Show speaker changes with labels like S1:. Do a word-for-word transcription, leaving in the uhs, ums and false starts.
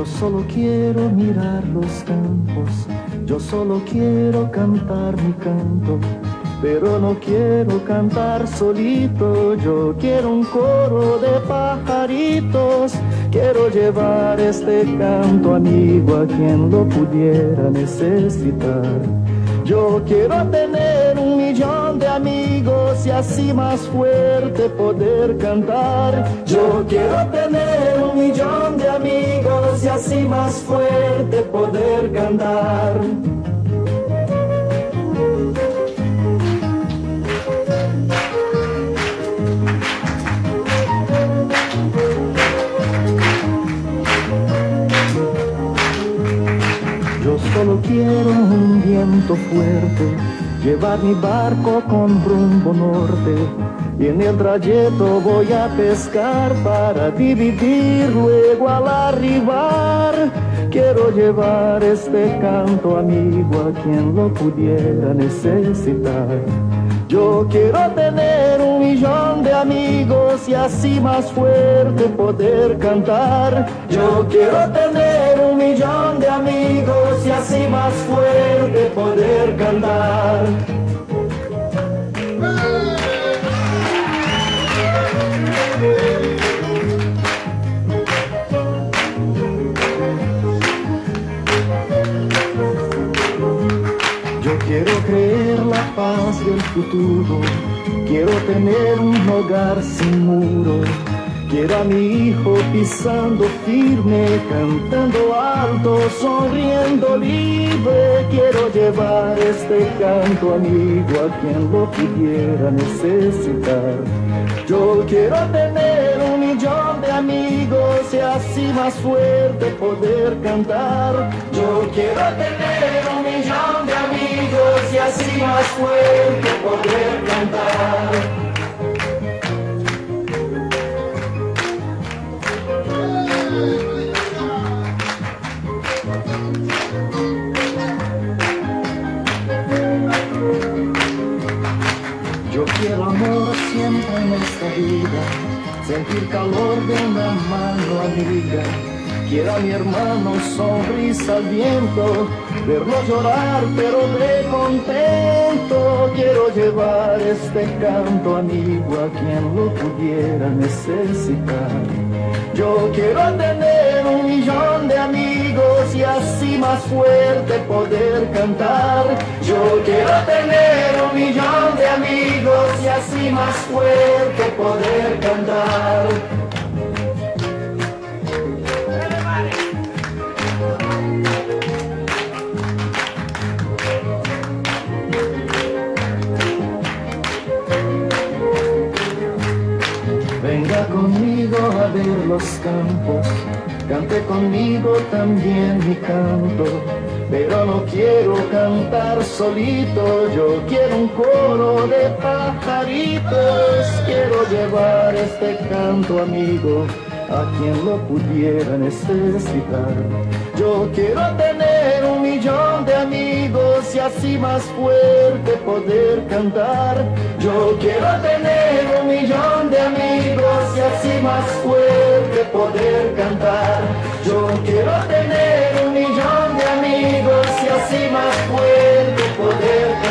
S1: Yo solo quiero mirar los campos, yo solo quiero cantar mi canto, pero no quiero cantar solito, yo quiero un coro de pajaritos. Quiero llevar este canto amigo a quien lo pudiera necesitar. Yo quiero tener un millón de amigos y así más fuerte poder cantar. Yo quiero tener un millón de amigos y así más fuerte poder cantar. Yo solo quiero un viento fuerte, llevar mi barco con rumbo norte, y en el trayecto voy a pescar para dividir luego al arribar. Quiero llevar este canto amigo a quien lo pudiera necesitar. Yo quiero tener un millón de amigos y así más fuerte poder cantar. Yo quiero tener un millón de amigos y así más fuerte poder cantar. Yo quiero creer la paz del futuro, quiero tener un hogar sin muro. Quiero a mi hijo pisando firme, cantando alto, sonriendo libre. Quiero llevar este canto amigo a quien lo pudiera necesitar. Yo quiero tener un millón de amigos y así más fuerte poder cantar. Yo quiero tener un millón de amigos y así más fuerte poder cantar. Yo quiero amor siempre en esta vida, sentir calor de una mano amiga. Quiero a mi hermano sonrisa al viento, verlo llorar pero de contento. Quiero llevar este canto amigo a quien lo pudiera necesitar. Yo quiero tener un millón de amigos y así más fuerte poder cantar. Yo quiero tener un millón de amigos y así más fuerte poder cantar. Venga conmigo a ver los campos, cante conmigo también mi canto, pero no quiero cantar solito, yo quiero un coro de pajaritos. Quiero llevar este canto amigo a quien lo pudiera necesitar. Yo quiero tener un millón de amigos y así más fuerte poder cantar. Yo quiero tener un millón de amigos y así más fuerte poder cantar. Yo quiero tener un millón de amigos y así más fuerte poder cantar.